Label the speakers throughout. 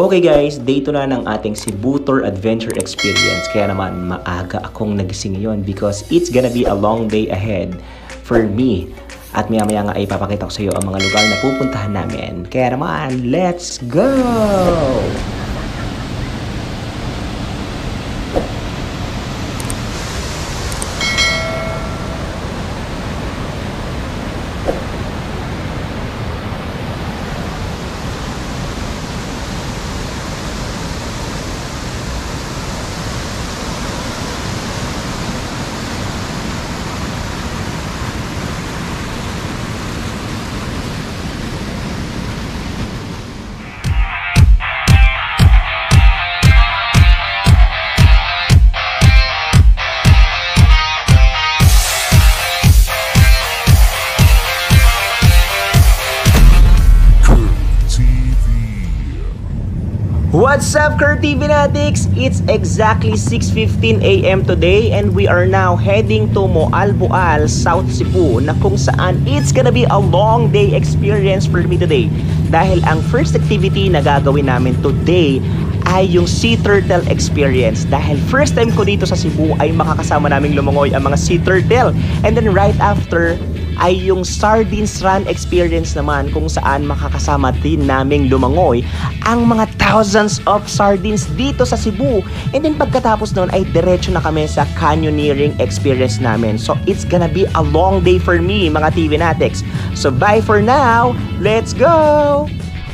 Speaker 1: Okay guys, day 2 na ng ating Cebu Tour Adventure Experience. Kaya naman maaga akong nagising yon because it's gonna be a long day ahead for me. At maya-maya nga ay papakita ko sa iyo ang mga lugar na pupuntahan namin. Kaya naman, let's go! What's up, Kurt TV Fanatics? It's exactly 6:15 AM today and we are now heading to Moalboal, South Cebu, na kung saan it's gonna be a long day experience for me today. Dahil ang first activity na gagawin namin today ay yung Sea Turtle Experience. Dahil first time ko dito sa Cebu ay makakasama naming lumangoy ang mga Sea Turtle. And then right after ay yung Sardines Run Experience naman kung saan makakasama din naming lumangoy ang mga thousands of sardines dito sa Cebu. And then pagkatapos nun ay diretso na kami sa canyoneering experience namin. So it's gonna be a long day for me, mga TV Fanatics. So bye for now, let's go!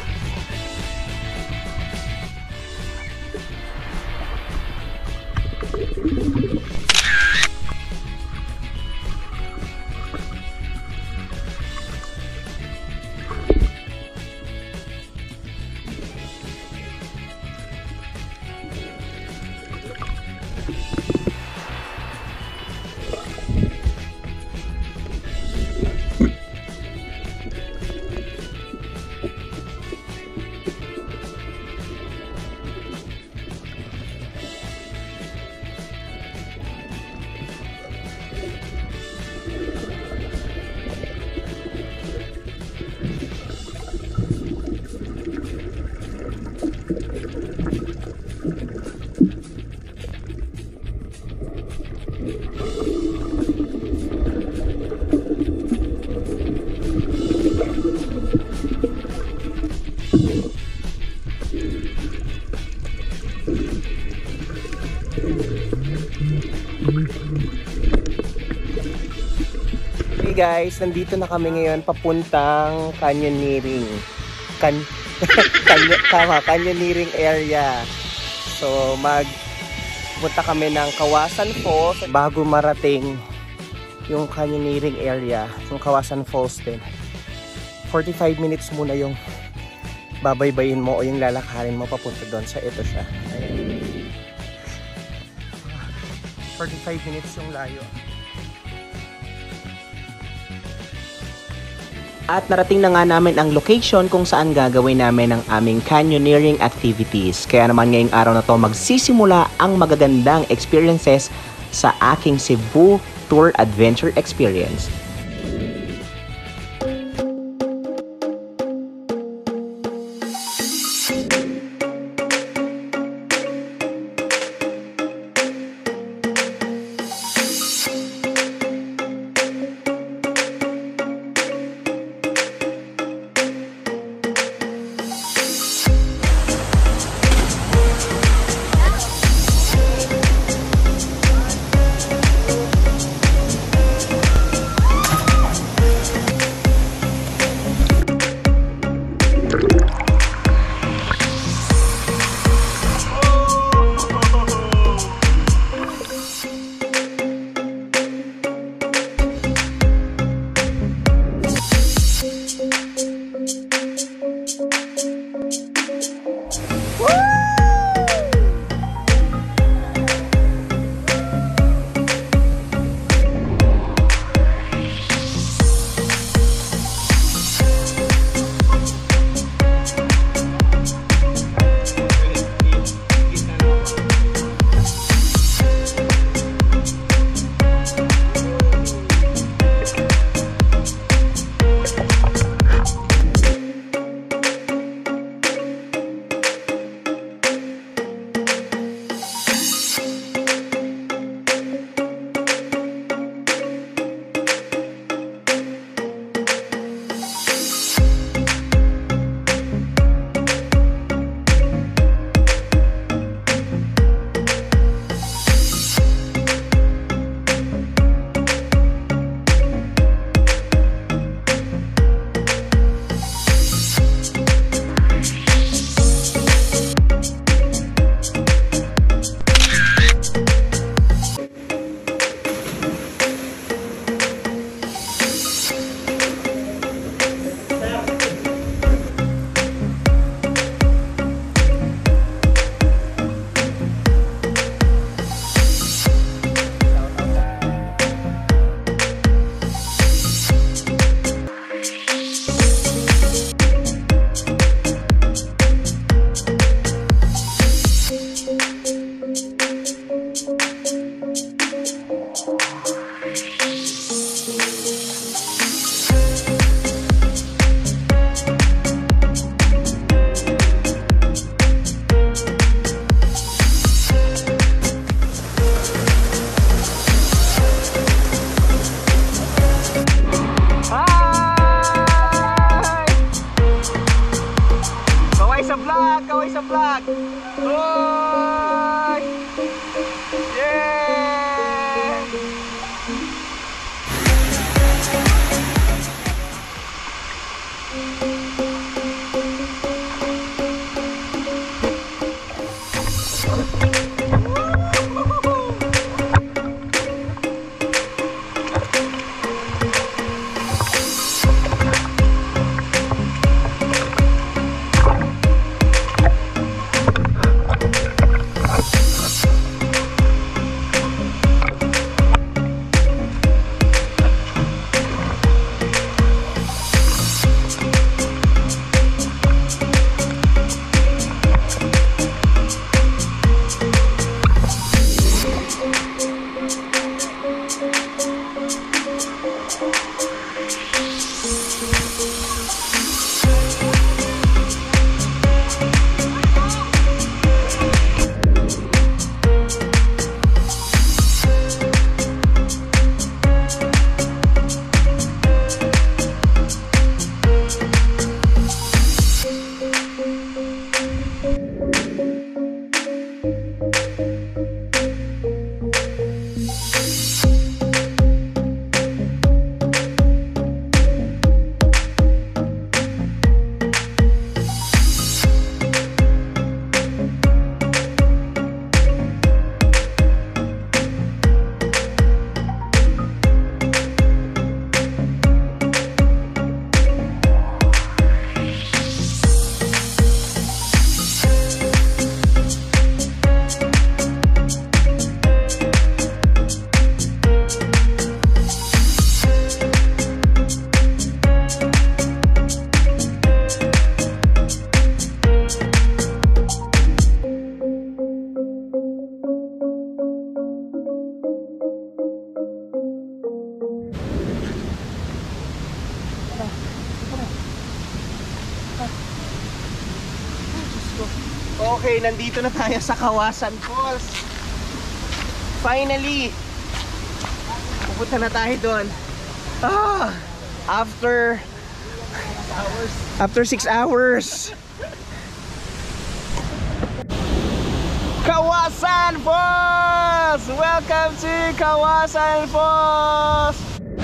Speaker 1: Hey guys, nandito na kami ngayon papuntang canyoneering. Canyoneering area. So punta kami ng Kawasan Falls bago marating yung canyoneering area, yung Kawasan Falls din. 45 minutes muna yung babaybayin mo o yung lalakarin mo papunta doon sa ito siya. Ayan. 45 minutes yung layo. At narating na nga namin ang location kung saan gagawin namin ang aming canyoneering activities. Kaya naman ngayong araw na to magsisimula ang magagandang experiences sa aking Cebu Tour Adventure Experience. vlog! Kaway sa vlog! Hoy! Yeah! Okay, nandito na tayo sa Kawasan Falls. Finally! Pupunta na tayo doon. After 6 hours. Kawasan Falls! Welcome to Kawasan Falls!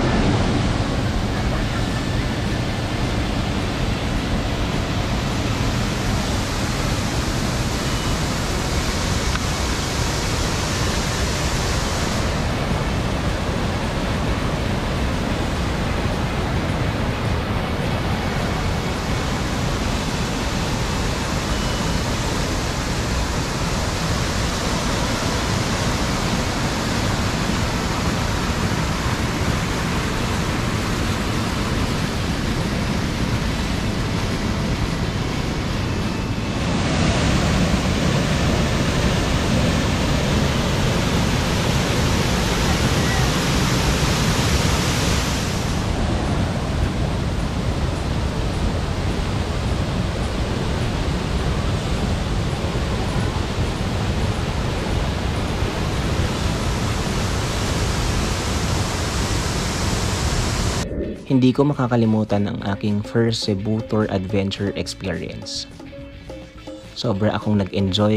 Speaker 1: Hindi ko makakalimutan ang aking first Cebu Tour adventure experience. Sobra akong nag-enjoy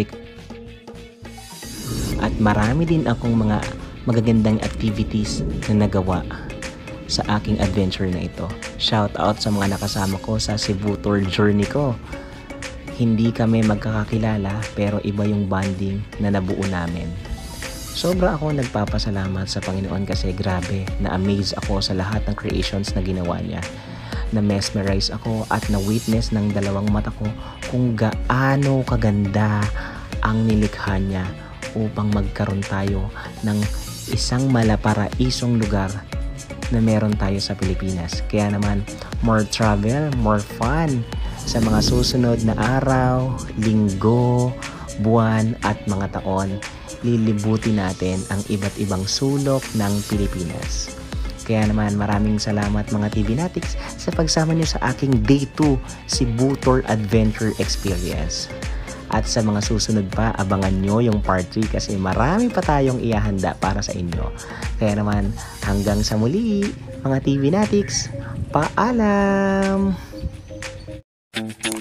Speaker 1: at marami din akong mga magagandang activities na nagawa sa aking adventure na ito. Shout out sa mga nakasama ko sa Cebu Tour journey ko. Hindi kami magkakakilala pero iba yung bonding na nabuo namin. Sobra ako nagpapasalamat sa Panginoon kasi grabe, na-amaze ako sa lahat ng creations na ginawa niya. Na-mesmerize ako at na-witness ng dalawang mata ko kung gaano kaganda ang nilikha niya upang magkaroon tayo ng isang malaparaisong lugar na meron tayo sa Pilipinas. Kaya naman, more travel, more fun sa mga susunod na araw, linggo, buwan at mga taon. Lilibutin natin ang iba't ibang sulok ng Pilipinas. Kaya naman maraming salamat mga TVnatics sa pagsama niyo sa aking Day 2 Cebu Tour Adventure Experience. At sa mga susunod pa, abangan nyo yung part 3 kasi marami pa tayong ihahanda para sa inyo. Kaya naman hanggang sa muli mga TVnatics, paalam!